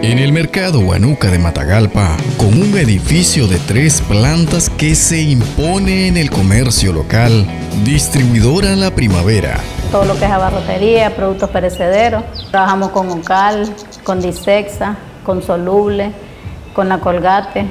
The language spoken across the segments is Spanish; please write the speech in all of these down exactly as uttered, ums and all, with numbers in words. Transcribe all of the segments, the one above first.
En el mercado Huánuco de Matagalpa, con un edificio de tres plantas que se impone en el comercio local, distribuidora La Primavera. Todo lo que es abarrotería, productos perecederos. Trabajamos con Ocal, con Disexa, con Soluble, con La Colgate.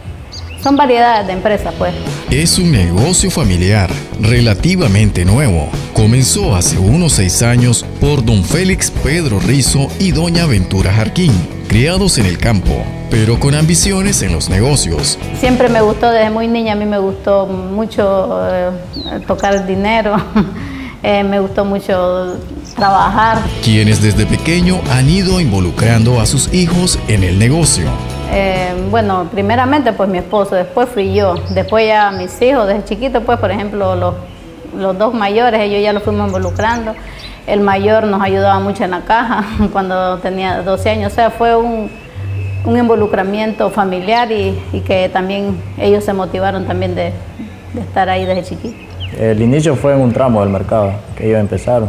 Son variedades de empresas, pues. Es un negocio familiar relativamente nuevo. Comenzó hace unos seis años por don Félix Pedro Rizo y doña Ventura Jarquín, criados en el campo, pero con ambiciones en los negocios. Siempre me gustó, desde muy niña a mí me gustó mucho eh, tocar el dinero, eh, me gustó mucho trabajar. Quienes desde pequeño han ido involucrando a sus hijos en el negocio. Eh, bueno, primeramente pues mi esposo, después fui yo, después ya mis hijos, desde chiquitos pues por ejemplo los, los dos mayores, ellos ya los fuimos involucrando. El mayor nos ayudaba mucho en la caja cuando tenía doce años, o sea, fue un, un involucramiento familiar y, y que también ellos se motivaron también de, de estar ahí desde chiquitos. El inicio fue en un tramo del mercado que ellos empezaron.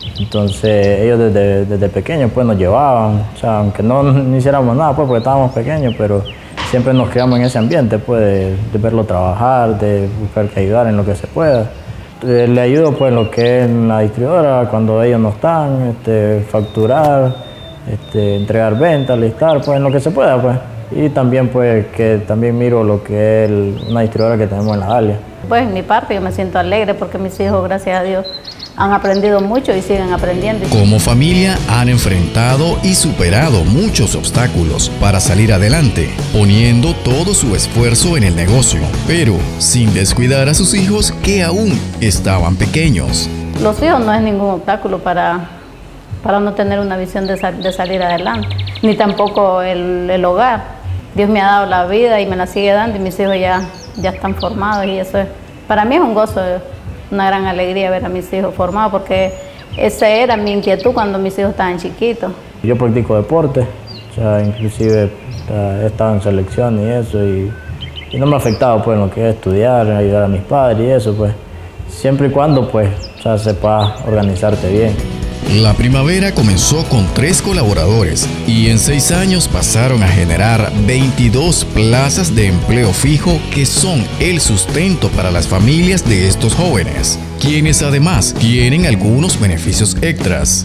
Entonces ellos desde, desde pequeños pues nos llevaban, o sea, aunque no, no hiciéramos nada pues porque estábamos pequeños, pero siempre nos quedamos en ese ambiente pues de, de verlo trabajar, de buscar que ayudar en lo que se pueda. Eh, le ayudo pues en lo que es la distribuidora cuando ellos no están, este, facturar, este, entregar ventas, listar, pues en lo que se pueda pues. Y también pues que también miro lo que es el, una distribuidora que tenemos en La Dalia. Pues en mi parte yo me siento alegre porque mis hijos, gracias a Dios, han aprendido mucho y siguen aprendiendo. Como familia han enfrentado y superado muchos obstáculos para salir adelante, poniendo todo su esfuerzo en el negocio, pero sin descuidar a sus hijos que aún estaban pequeños. Los hijos no es ningún obstáculo para, para no tener una visión de, sal, de salir adelante, ni tampoco el, el hogar. Dios me ha dado la vida y me la sigue dando y mis hijos ya, ya están formados y eso es, para mí es un gozo, una gran alegría ver a mis hijos formados porque esa era mi inquietud cuando mis hijos estaban chiquitos. Yo practico deporte, o sea, inclusive he estado en selección y eso y, y no me ha afectado pues en lo que es estudiar, ayudar a mis padres y eso pues, siempre y cuando pues, o sea, sepas organizarte bien. La Primavera comenzó con tres colaboradores y en seis años pasaron a generar veintidós plazas de empleo fijo que son el sustento para las familias de estos jóvenes, quienes además tienen algunos beneficios extras.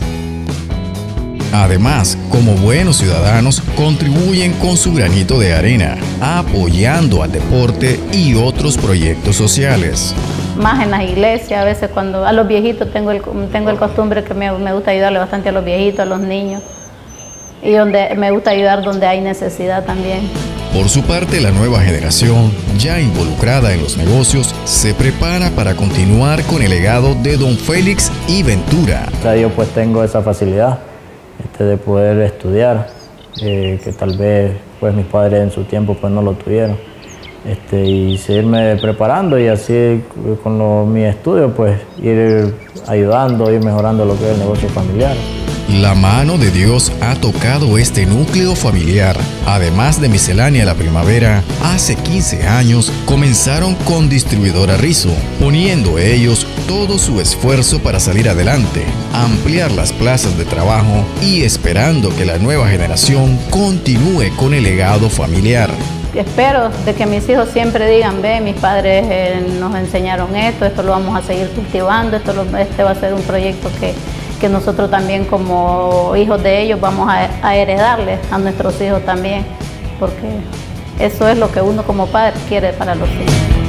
Además, como buenos ciudadanos, contribuyen con su granito de arena, apoyando al deporte y otros proyectos sociales. Más en las iglesias, a veces cuando a los viejitos tengo el, tengo el costumbre que me, me gusta ayudarle bastante a los viejitos, a los niños, y donde me gusta ayudar donde hay necesidad también. Por su parte, la nueva generación, ya involucrada en los negocios, se prepara para continuar con el legado de don Félix y Ventura. O sea, yo pues tengo esa facilidad este, de poder estudiar, eh, que tal vez pues mis padres en su tiempo pues no lo tuvieron. Este, y seguirme preparando y así con lo, mi estudio pues ir ayudando, ir mejorando lo que es el negocio familiar. La mano de Dios ha tocado este núcleo familiar. Además de Miscelánea La Primavera, hace quince años comenzaron con Distribuidora Rizo, poniendo ellos todo su esfuerzo para salir adelante, ampliar las plazas de trabajo y esperando que la nueva generación continúe con el legado familiar. Espero de que mis hijos siempre digan, ve, mis padres eh, nos enseñaron esto, esto lo vamos a seguir cultivando, esto lo, este va a ser un proyecto que, que nosotros también como hijos de ellos vamos a, a heredarles a nuestros hijos también, porque eso es lo que uno como padre quiere para los hijos.